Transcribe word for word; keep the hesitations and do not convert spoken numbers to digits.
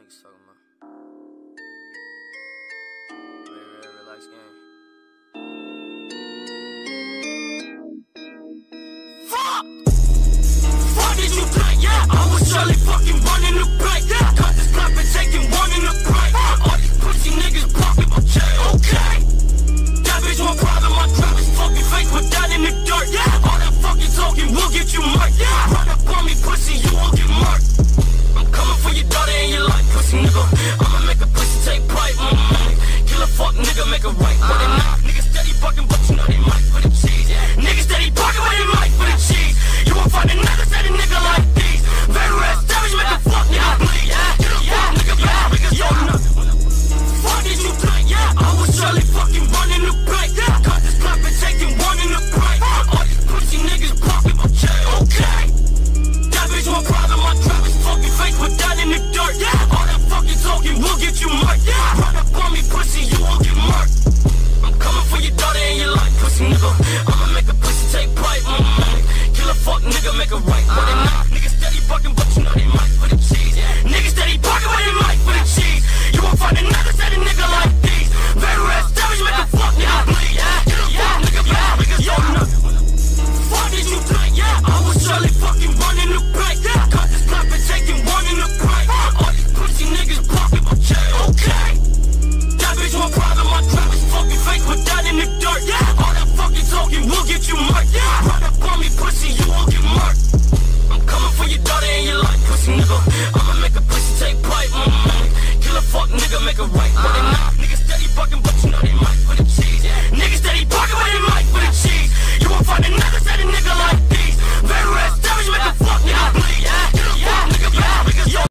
niggas talking about? Real, real, real life game. Fuck! Fuck did you play? Yeah, I was surely fucking running the play. Yeah, cut this clap and taking one in the break. All these pussy niggas popping my check. Okay. That bitch want problem, my crap is fucking fake, put that in the dirt. Yeah, all that fucking talking will get you murked. Yeah, run up on me, pussy, you won't get murked. I'm coming for your daughter and your life, pussy nigga. I'ma make a pussy take pipe. Mm-hmm. Kill a fuck nigga, make a right. But they not. Niggas steady bucking, but you know they might for the cheese. Niggas steady bucking, but they might for the cheese. You won't find another steady nigga like these. Very rare savage, make a fuck nigga bleed. Get a fuck nigga back, niggas don't know. Fuck did you play? Yeah, I was surely fucking running the break. Cut this clap and taking one in the break. All these pussy niggas popping my check. Okay. That bitch want problem, my trap is fucking fake, put that in the dirt. Yeah, all that fucking talking will get you murked. Yeah, run up on me, pussy, you won't get murked. I'm coming for your daughter and your life, pussy nigga. I'ma make a pussy take pipe. Mm-hmm. Kill a fuck nigga, make a right. But they not.